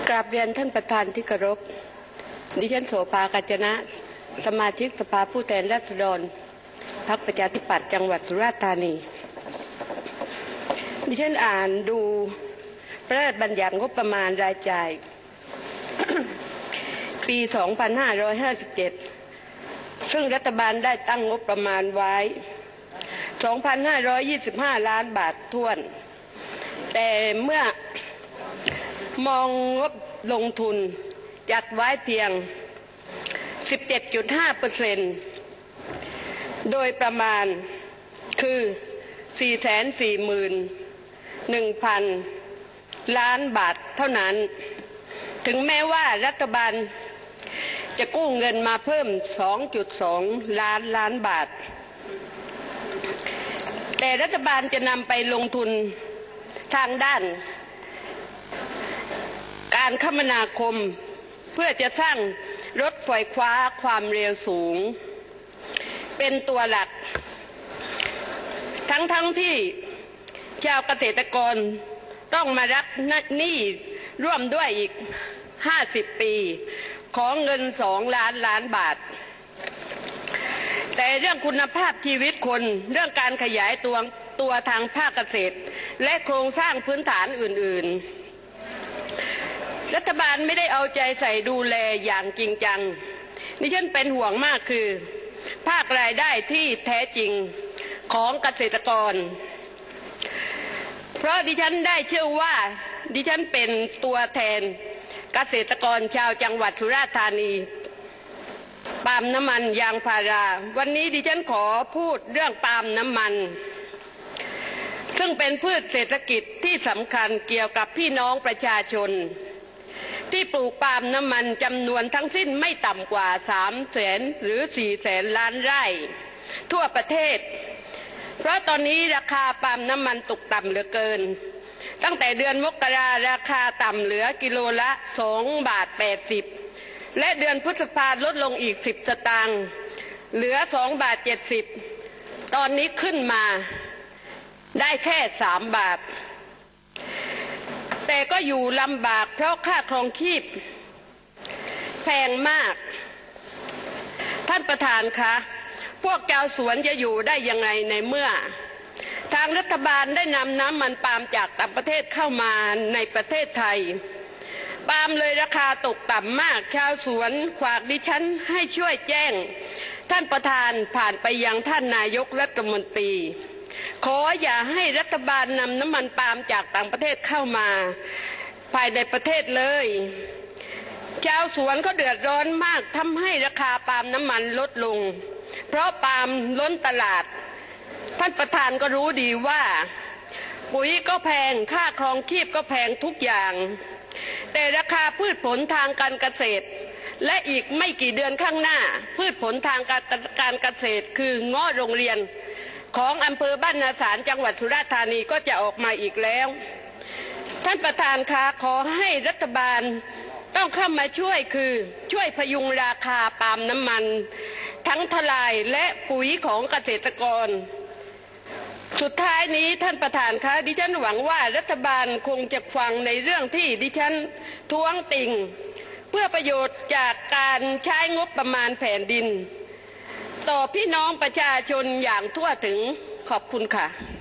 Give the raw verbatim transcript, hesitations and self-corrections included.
กราบเรียนท่านประธานที่เคารพดิฉันโสภา กัญจนะสมาชิกสภาผู้แทนราษฎรพรรคประชาธิปัตย์จังหวัดสุราษฎร์ธานีดิฉันอ่านดูพระราชบัญญัติงบประมาณรายจ่าย ปี สองพันห้าร้อยห้าสิบเจ็ด ซึ่งรัฐบาลได้ตั้งงบประมาณไว้ สองพันห้าร้อยยี่สิบห้า ล้านบาทถ้วนแต่เมื่อมองงบลงทุนจัดไว้เพียง สิบเจ็ดจุดห้าเปอร์เซ็นต์ โดยประมาณคือ สี่แสนสี่หมื่นหนึ่งพัน ล้านบาทเท่านั้นถึงแม้ว่ารัฐบาลจะกู้เงินมาเพิ่ม สองจุดสอง ล้านล้านบาทแต่รัฐบาลจะนำไปลงทุนทางด้านการคมนาคมเพื่อจะสร้างรถไฟฟ้าความเร็วสูงเป็นตัวหลักทั้งๆ ท, ที่ชาวเกษตรกรต้องมารับหนี้ร่วมด้วยอีกห้าสิบปีของเงินสองล้านล้านบาทแต่เรื่องคุณภาพชีวิตคนเรื่องการขยายตัวตัวทางภาคเกษตรและโครงสร้างพื้นฐานอื่นๆรัฐบาลไม่ได้เอาใจใส่ดูแลอย่างจริงจังดิฉันเป็นห่วงมากคือภาครายได้ที่แท้จริงของเกษตรกรเพราะดิฉันได้เชื่อว่าดิฉันเป็นตัวแทนเกษตรกรชาวจังหวัดสุราษฎร์ธานีปาล์มน้ำมันยางพาราวันนี้ดิฉันขอพูดเรื่องปาล์มน้ำมันซึ่งเป็นพืชเศรษฐกิจที่สำคัญเกี่ยวกับพี่น้องประชาชนที่ปลูกปาล์มน้ำมันจำนวนทั้งสิ้นไม่ต่ำกว่าสามแสนหรือสี่แสนล้านไร่ทั่วประเทศเพราะตอนนี้ราคาปาล์มน้ำมันตกต่ำเหลือเกินตั้งแต่เดือนมกราราคาต่ำเหลือกิโลละสองบาทแปดสิบและเดือนพฤษภาลดลงอีกสิบสตางค์เหลือสองบาทเจ็ดสิบตอนนี้ขึ้นมาได้แค่สามบาทแต่ก็อยู่ลำบากเพราะค่าครองชีพแพงมากท่านประธานคะพวกชาวสวนจะอยู่ได้ยังไงในเมื่อทางรัฐบาลได้นำน้ำมันปาล์มจากต่างประเทศเข้ามาในประเทศไทยปาล์มเลยราคาตกต่ำมากชาวสวนฝากดิฉันให้ช่วยแจ้งท่านประธานผ่านไปยังท่านนายกรัฐมนตรีขออย่าให้รัฐบาลนำน้ำมันปาล์มจากต่างประเทศเข้ามาภายในประเทศเลยชาวสวนเขาเดือดร้อนมากทำให้ราคาปาล์มน้ำมันลดลงเพราะปาล์มล้นตลาดท่านประธานก็รู้ดีว่าปุ๋ยก็แพงค่าครองชีพก็แพงทุกอย่างแต่ราคาพืชผลทางการเกษตรและอีกไม่กี่เดือนข้างหน้าพืชผลทางการเกษตรคือเงาะโรงเรียนของอำเภอบ้านนาสารจังหวัดสุราษฎร์ธานีก็จะออกมาอีกแล้วท่านประธานคะขอให้รัฐบาลต้องเข้ามาช่วยคือช่วยพยุงราคาปาล์มน้ำมันทั้งทลายและปุ๋ยของเกษตรกรสุดท้ายนี้ท่านประธานคะดิฉันหวังว่ารัฐบาลคงจะฟังในเรื่องที่ดิฉันท้วงติ่งเพื่อประโยชน์จากการใช้งบประมาณแผ่นดินต่อพี่น้องประชาชนอย่างทั่วถึงขอบคุณค่ะ